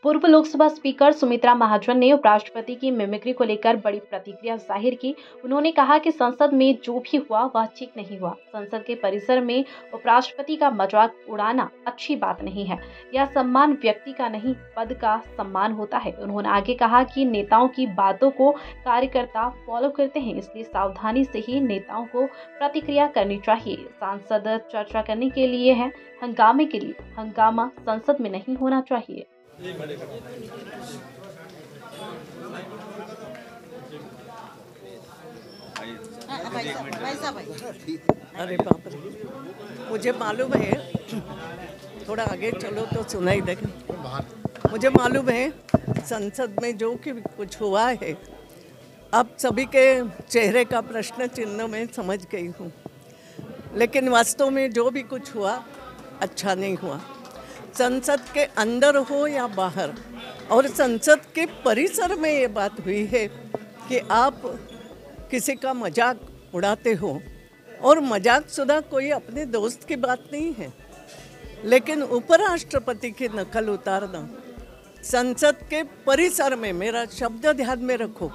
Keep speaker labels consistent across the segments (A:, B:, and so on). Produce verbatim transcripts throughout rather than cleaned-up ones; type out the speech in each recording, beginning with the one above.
A: पूर्व लोकसभा स्पीकर सुमित्रा महाजन ने उपराष्ट्रपति की मिमिक्री को लेकर बड़ी प्रतिक्रिया जाहिर की। उन्होंने कहा कि संसद में जो भी हुआ वह ठीक नहीं हुआ। संसद के परिसर में उपराष्ट्रपति का मजाक उड़ाना अच्छी बात नहीं है। यह सम्मान व्यक्ति का नहीं, पद का सम्मान होता है। उन्होंने आगे कहा कि नेताओं की बातों को कार्यकर्ता फॉलो करते हैं, इसलिए सावधानी से ही नेताओं को प्रतिक्रिया करनी चाहिए। सांसद चर्चा करने के लिए है, हंगामे के लिए। हंगामा संसद में नहीं होना चाहिए।
B: अरे बाप रे, मुझे मालूम है, थोड़ा आगे चलो तो सुनाई देगा। मुझे मालूम है संसद में जो कि कुछ हुआ है, अब सभी के चेहरे का प्रश्न चिन्ह में समझ गई हूँ, लेकिन वास्तव में जो भी कुछ हुआ अच्छा नहीं हुआ। संसद के अंदर हो या बाहर, और संसद के परिसर में ये बात हुई है कि आप किसी का मजाक उड़ाते हो, और मजाक सुधा कोई अपने दोस्त की बात नहीं है, लेकिन उपराष्ट्रपति की नकल उतारना संसद के परिसर में, मेरा शब्द ध्यान में रखो,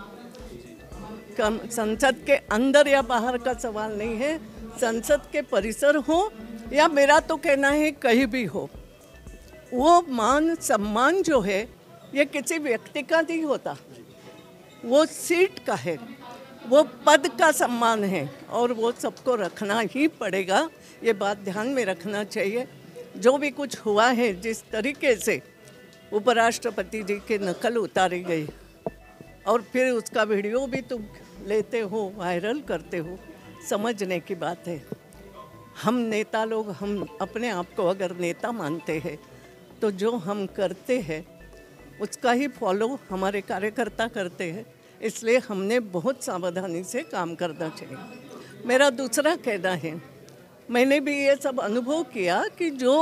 B: कम संसद के अंदर या बाहर का सवाल नहीं है, संसद के परिसर हो या मेरा तो कहना है कहीं भी हो, वो मान सम्मान जो है ये किसी व्यक्ति का नहीं होता, वो सीट का है, वो पद का सम्मान है, और वो सबको रखना ही पड़ेगा। ये बात ध्यान में रखना चाहिए। जो भी कुछ हुआ है, जिस तरीके से उपराष्ट्रपति जी की नकल उतारी गई, और फिर उसका वीडियो भी तुम लेते हो, वायरल करते हो, समझने की बात है। हम नेता लोग, हम अपने आप को अगर नेता मानते हैं तो जो हम करते हैं उसका ही फॉलो हमारे कार्यकर्ता करते हैं, इसलिए हमने बहुत सावधानी से काम करना चाहिए। मेरा दूसरा कहना है, मैंने भी ये सब अनुभव किया कि जो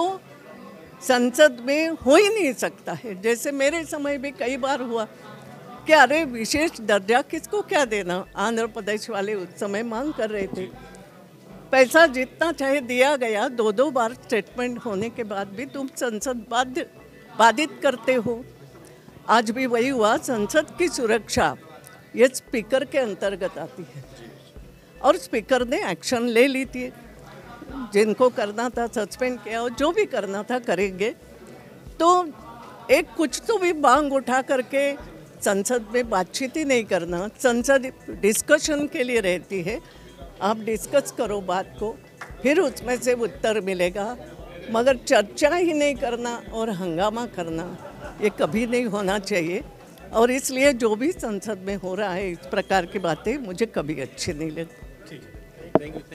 B: संसद में हो ही नहीं सकता है, जैसे मेरे समय भी कई बार हुआ कि अरे विशेष दर्जा किसको क्या देना। आंध्र प्रदेश वाले उस समय मांग कर रहे थे, पैसा जितना चाहे दिया गया, दो दो बार स्टेटमेंट होने के बाद भी तुम संसद बाध्य बाधित करते हो। आज भी वही हुआ। संसद की सुरक्षा ये स्पीकर के अंतर्गत आती है, और स्पीकर ने एक्शन ले ली थी, जिनको करना था सस्पेंड किया, और जो भी करना था करेंगे। तो एक कुछ तो भी मांग उठा करके संसद में बातचीत ही नहीं करना। संसद डिस्कशन के लिए रहती है, आप डिस्कस करो बात को, फिर उसमें से उत्तर मिलेगा, मगर चर्चा ही नहीं करना और हंगामा करना ये कभी नहीं होना चाहिए। और इसलिए जो भी संसद में हो रहा है इस प्रकार की बातें मुझे कभी अच्छी नहीं लगती।